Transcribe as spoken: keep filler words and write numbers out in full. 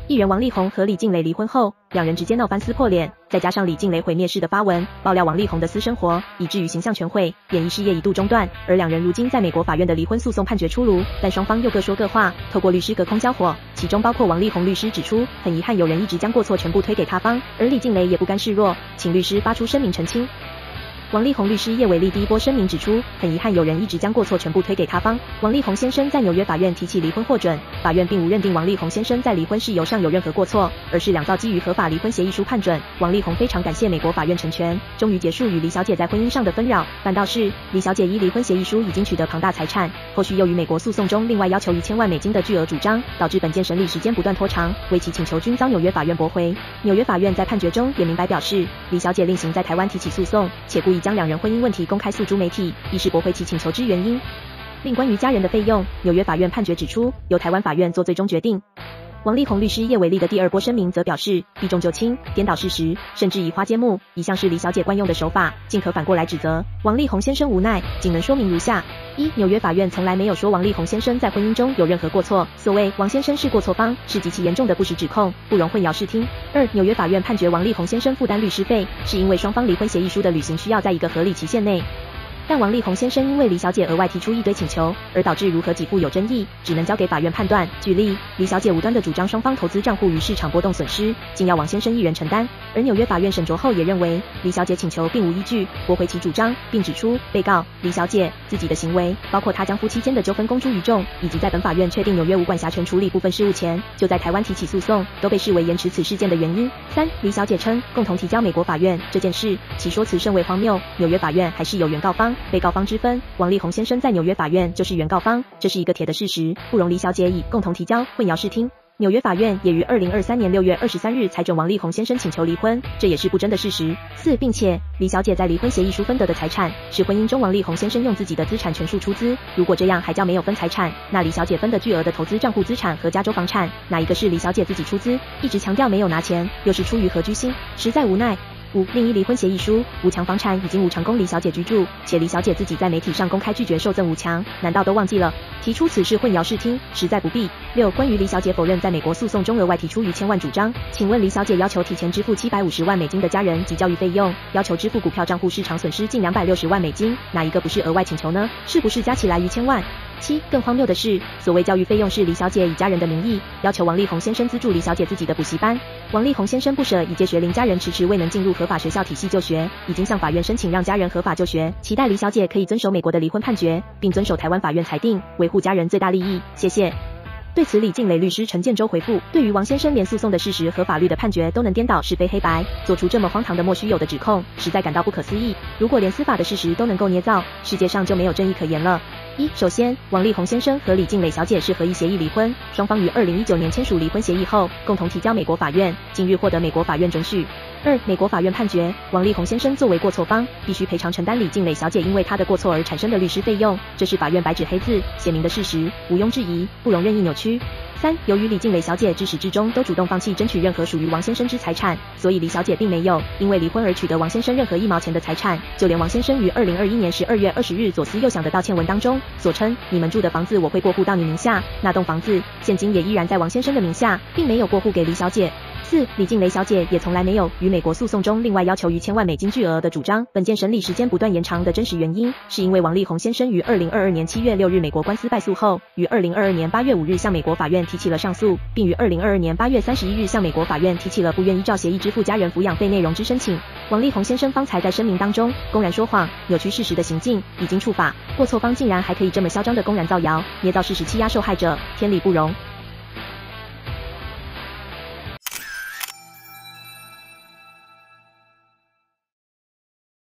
艺人王力宏和李静蕾离婚后，两人直接闹翻撕破脸，再加上李静蕾毁灭式的发文，爆料王力宏的私生活，以至于形象全毁，演艺事业一度中断。而两人如今在美国法院的离婚诉讼判决出炉，但双方又各说各话，透过律师隔空交火，其中包括王力宏律师指出，很遗憾有人一直将过错全部推给他方，而李静蕾也不甘示弱，请律师发出声明澄清。王力宏律师叶伟立第一波声明指出，很遗憾有人一直将过错全部推给他方。王力宏先生在纽约法院提起离婚获准，法院并无认定王力宏先生在离婚事由上有任何过错，而是两造基于合法离婚协议书判准。王力宏非常感谢美国法院成全，终于结束与李小姐在婚姻上的纷扰。反倒是李小姐依离婚协议书已经取得庞大财产，后续又于美国诉讼中另外要求一千万美金的巨额主张，导致本件审理时间不断拖长，为其请求均遭纽约法院驳回。纽约法院在判决中也明白表示，李小姐另行在台湾提起诉讼，且故意将两人婚姻问题公开诉诸媒体，亦是驳回其请求之原因。另关于家人的费用，纽约法院判决指出，由台湾法院做最终决定。王力宏律师叶伟立的第二波声明则表示，避重就轻，颠倒事实，甚至以花接木，一向是李小姐惯用的手法，尽可反过来指责王力宏先生无奈，仅能说明如下：一、纽约法院从来没有说王力宏先生在婚姻中有任何过错，所谓王先生是过错方，是极其严重的不实指控，不容混淆视听。二、纽约法院判决王力宏先生负担律师费，是因为双方离婚协议书的履行需要在一个合理期限内。但王力宏先生因为李小姐额外提出一堆请求，而导致如何给付有争议，只能交给法院判断。举例，李小姐无端的主张双方投资账户与市场波动损失，竟要王先生一人承担。而纽约法院审酌后也认为，李小姐请求并无依据，驳回其主张，并指出，被告李小姐自己的行为，包括她将夫妻间的纠纷公诸于众，以及在本法院确定纽约无管辖权处理部分事务前，就在台湾提起诉讼，都被视为延迟此事件的原因。三、李小姐称共同提交美国法院这件事，其说辞甚为荒谬，纽约法院还是有原告方、被告方之分，王力宏先生在纽约法院就是原告方，这是一个铁的事实，不容李小姐以共同提交混淆视听。纽约法院也于二零二三年六月二十三日裁准王力宏先生请求离婚，这也是不争的事实。四，并且李小姐在离婚协议书分得的财产，是婚姻中王力宏先生用自己的资产全数出资，如果这样还叫没有分财产，那李小姐分的巨额的投资账户资产和加州房产，哪一个是李小姐自己出资？一直强调没有拿钱，又是出于何居心？实在无奈。五、另一离婚协议书，吴强房产已经无偿供李小姐居住，且李小姐自己在媒体上公开拒绝受赠吴强，难道都忘记了？提出此事混淆视听，实在不必。六、关于李小姐否认在美国诉讼中额外提出逾千万主张，请问李小姐要求提前支付七百五十万美金的家人及教育费用，要求支付股票账户市场损失近两百六十万美金，哪一个不是额外请求呢？是不是加起来逾千万？七、更荒谬的是，所谓教育费用是李小姐以家人的名义要求王力宏先生资助李小姐自己的补习班，王力宏先生不舍以借学龄家人迟迟未能进入合法学校体系就学，已经向法院申请让家人合法就学，期待李小姐可以遵守美国的离婚判决，并遵守台湾法院裁定，维护家人最大利益，谢谢。对此，李静蕾律师陈建州回复，对于王先生连诉讼的事实和法律的判决都能颠倒是非黑白，做出这么荒唐的莫须有的指控，实在感到不可思议。如果连司法的事实都能够捏造，世界上就没有正义可言了。一、首先，王力宏先生和李静蕾小姐是合意协议离婚，双方于二零一九年签署离婚协议后，共同提交美国法院，近日获得美国法院准许。二、美国法院判决，王力宏先生作为过错方，必须赔偿承担李静蕾小姐因为他的过错而产生的律师费用，这是法院白纸黑字写明的事实，毋庸置疑，不容任意扭曲。三、由于李静蕾小姐至始至终都主动放弃争取任何属于王先生之财产，所以李小姐并没有因为离婚而取得王先生任何一毛钱的财产。就连王先生于二零二一年十二月二十日左思右想的道歉文当中所称，你们住的房子我会过户到你名下，那栋房子现今也依然在王先生的名下，并没有过户给李小姐。四、李静蕾小姐也从来没有于美国诉讼中另外要求逾千万美金巨额的主张。本件审理时间不断延长的真实原因，是因为王力宏先生于二零二二年七月六日美国官司败诉后，于二零二二年八月五日向美国法院提起了上诉，并于二零二二年八月三十一日向美国法院提起了不愿依照协议支付家人抚养费内容之申请。王力宏先生方才在声明当中公然说谎、扭曲事实的行径已经触法，过错方竟然还可以这么嚣张的公然造谣、捏造事实欺压受害者，天理不容。